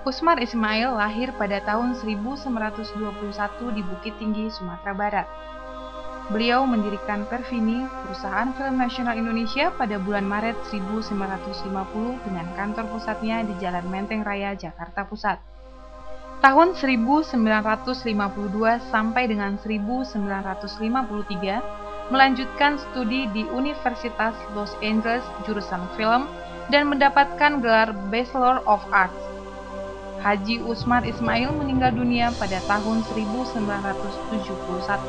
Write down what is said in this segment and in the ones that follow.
Usmar Ismail lahir pada tahun 1921 di Bukit Tinggi, Sumatera Barat. Beliau mendirikan Perfini, perusahaan film nasional Indonesia, pada bulan Maret 1950 dengan kantor pusatnya di Jalan Menteng Raya, Jakarta Pusat. Tahun 1952 sampai dengan 1953 melanjutkan studi di Universitas Los Angeles jurusan film dan mendapatkan gelar Bachelor of Arts. Haji Usmar Ismail meninggal dunia pada tahun 1971.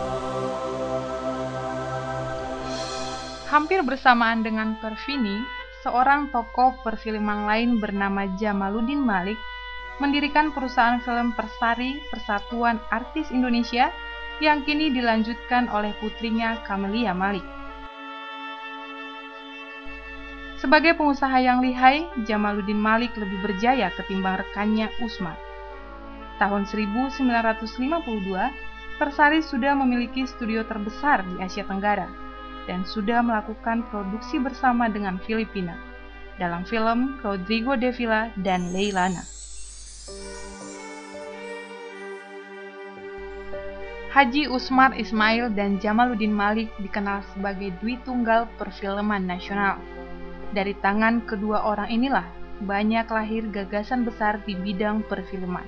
Hampir bersamaan dengan Perfini, seorang tokoh perfilman lain bernama Jamaluddin Malik mendirikan perusahaan film Persari Persatuan Artis Indonesia yang kini dilanjutkan oleh putrinya Camelia Malik. Sebagai pengusaha yang lihai, Jamaluddin Malik lebih berjaya ketimbang rekannya Usmar. Tahun 1952, Persari sudah memiliki studio terbesar di Asia Tenggara dan sudah melakukan produksi bersama dengan Filipina dalam film Rodrigo de Villa dan Leilana. Haji Usmar Ismail dan Jamaluddin Malik dikenal sebagai Dwi Tunggal perfilman nasional. Dari tangan kedua orang inilah banyak lahir gagasan besar di bidang perfilman.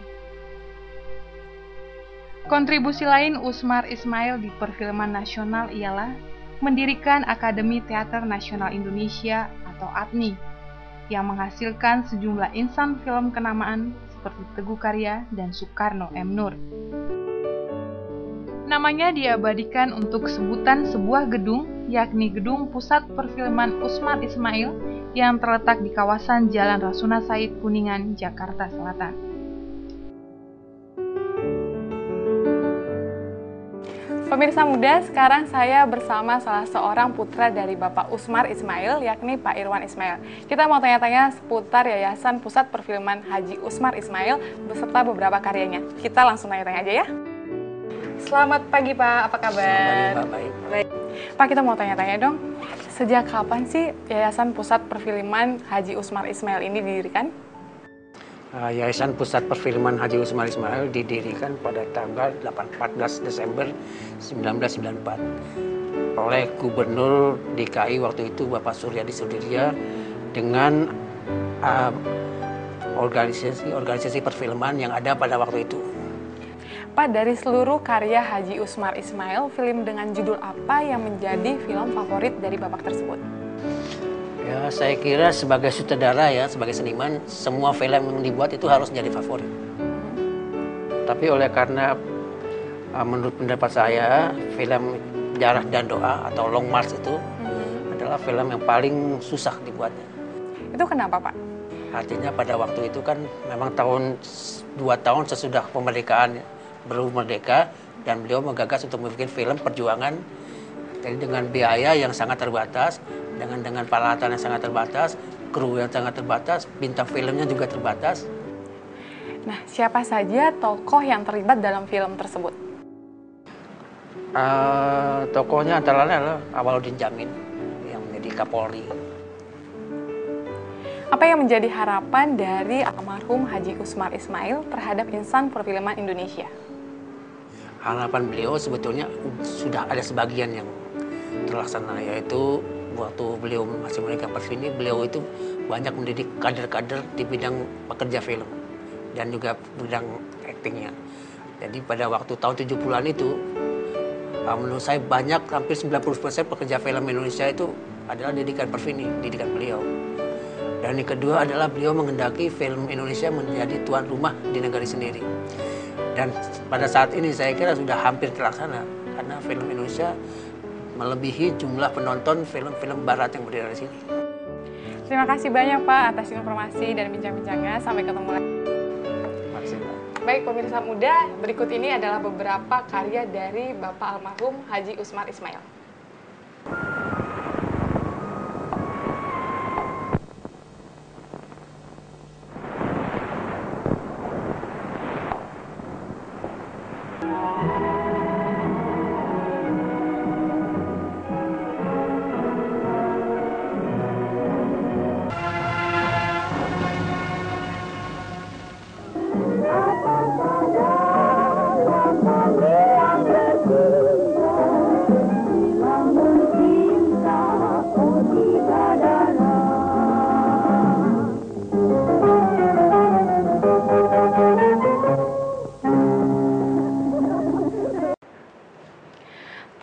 Kontribusi lain Usmar Ismail di perfilman nasional ialah mendirikan Akademi Teater Nasional Indonesia atau ATNI yang menghasilkan sejumlah insan film kenamaan seperti Teguh Karya dan Soekarno M. Nur. Namanya diabadikan untuk sebutan sebuah gedung, yakni Gedung Pusat Perfilman Usmar Ismail yang terletak di kawasan Jalan Rasuna Said, Kuningan, Jakarta Selatan. Pemirsa muda, sekarang saya bersama salah seorang putra dari Bapak Usmar Ismail, yakni Pak Irwan Ismail. Kita mau tanya-tanya seputar Yayasan Pusat Perfilman Haji Usmar Ismail beserta beberapa karyanya. Kita langsung tanya-tanya aja ya. Selamat pagi Pak, apa kabar? Selamat pagi, Baik. Pak, kita mau tanya-tanya dong, sejak kapan sih Yayasan Pusat Perfilman Haji Usmar Ismail ini didirikan? Yayasan Pusat Perfilman Haji Usmar Ismail didirikan pada tanggal 14 Desember 1994 oleh Gubernur DKI waktu itu Bapak Suryadi Sudirya dengan organisasi perfilman yang ada pada waktu itu. Pak, dari seluruh karya Haji Usmar Ismail, film dengan judul apa yang menjadi film favorit dari Bapak tersebut? Ya, saya kira sebagai sutradara ya, sebagai seniman, semua film yang dibuat itu harus jadi favorit. Tapi oleh karena menurut pendapat saya, film Darah dan Doa atau Long March itu adalah film yang paling susah dibuatnya. Itu kenapa, Pak? Artinya pada waktu itu kan memang 2 tahun sesudah kemerdekaan baru merdeka, dan beliau menggagas untuk membuat film perjuangan. Jadi dengan biaya yang sangat terbatas, dengan peralatan yang sangat terbatas, kru yang sangat terbatas, bintang filmnya juga terbatas. Nah, siapa saja tokoh yang terlibat dalam film tersebut? Tokohnya antara lain adalah Awaludin Jamin yang menjadi Kapolri. Apa yang menjadi harapan dari almarhum Haji Usmar Ismail terhadap insan perfilman Indonesia? Harapan beliau sebetulnya sudah ada sebagian yang terlaksana, yaitu waktu beliau masih memegang Perfini, beliau itu banyak mendidik kader-kader di bidang pekerja film dan juga bidang aktingnya. Jadi pada waktu tahun 70-an itu, menurut saya banyak, hampir 90% pekerja film Indonesia itu adalah didikan Perfini, didikan beliau. Dan yang kedua adalah beliau menghendaki film Indonesia menjadi tuan rumah di negara sendiri. Dan pada saat ini saya kira sudah hampir terlaksana, karena film Indonesia melebihi jumlah penonton film-film barat yang berada di sini. Terima kasih banyak Pak atas informasi dan bincang-bincangnya. Sampai ketemu lagi. Terima kasih, Pak. Baik pemirsa muda, berikut ini adalah beberapa karya dari Bapak almarhum Haji Usmar Ismail.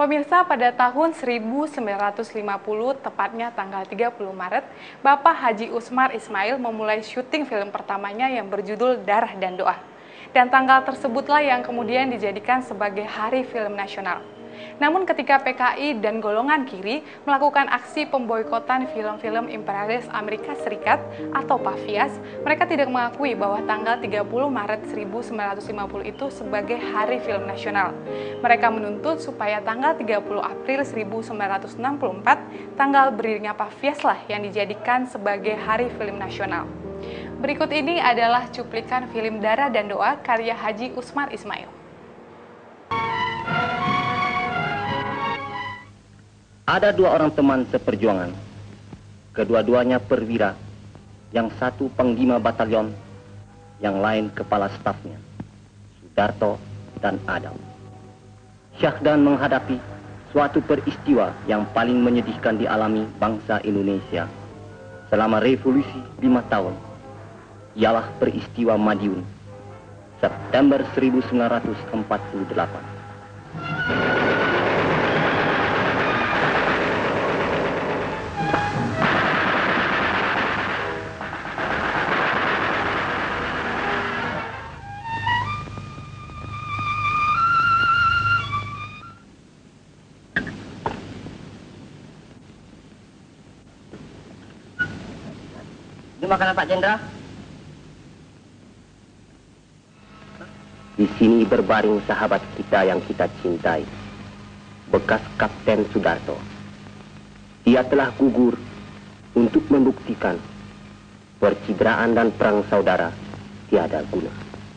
pemirsa, pada tahun 1950, tepatnya tanggal 30 Maret, Bapak Haji Usmar Ismail memulai syuting film pertamanya yang berjudul Darah dan Doa. Dan tanggal tersebutlah yang kemudian dijadikan sebagai Hari Film Nasional. Namun ketika PKI dan golongan kiri melakukan aksi pemboikotan film-film imperialis Amerika Serikat atau PAVIAS, mereka tidak mengakui bahwa tanggal 30 Maret 1950 itu sebagai Hari Film Nasional. Mereka menuntut supaya tanggal 30 April 1964, tanggal berdirinya PAVIAS lah yang dijadikan sebagai Hari Film Nasional. Berikut ini adalah cuplikan film Darah dan Doa karya Haji Usmar Ismail. Ada dua orang teman seperjuangan, kedua-duanya perwira, yang satu panglima batalion, yang lain kepala stafnya, Sudarto dan Adam. Syahdan menghadapi suatu peristiwa yang paling menyedihkan dialami bangsa Indonesia selama revolusi 5 tahun, ialah peristiwa Madiun, September 1948. Ini makanan Pak Jenderal. Di sini berbaring sahabat kita yang kita cintai, bekas Kapten Sudarto. Dia telah gugur untuk membuktikan percideraan dan perang saudara tiada guna.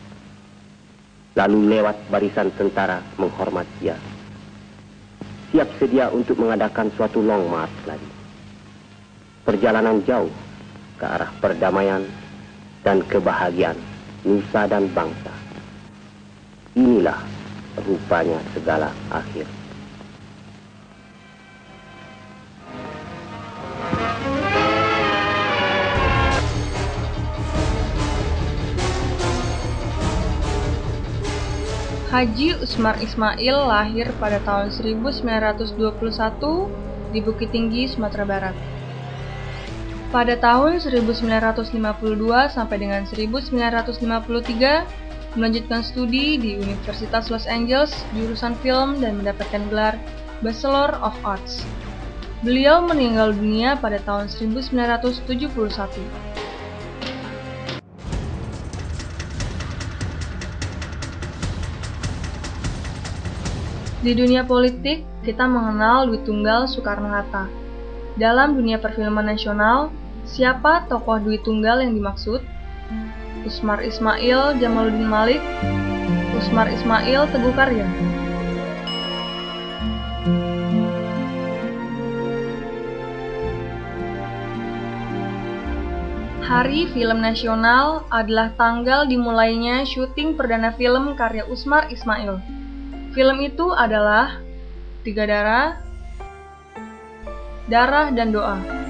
Lalu lewat barisan tentara menghormat dia, siap sedia untuk mengadakan suatu long march lagi. Perjalanan jauh ke arah perdamaian dan kebahagiaan nusa dan bangsa. Inilah rupanya segala akhir. Haji Usmar Ismail lahir pada tahun 1921 di Bukit Tinggi, Sumatera Barat. Pada tahun 1952 sampai dengan 1953, melanjutkan studi di Universitas Los Angeles jurusan film dan mendapatkan gelar Bachelor of Arts. Beliau meninggal dunia pada tahun 1971. Di dunia politik, kita mengenal Dwi Tunggal Soekarno-Hatta. Dalam dunia perfilman nasional, siapa tokoh Dwi Tunggal yang dimaksud? Usmar Ismail Jamaluddin Malik, Usmar Ismail Teguh Karya. Hari Film Nasional adalah tanggal dimulainya syuting perdana film karya Usmar Ismail. Film itu adalah Tiga Darah, Darah dan Doa.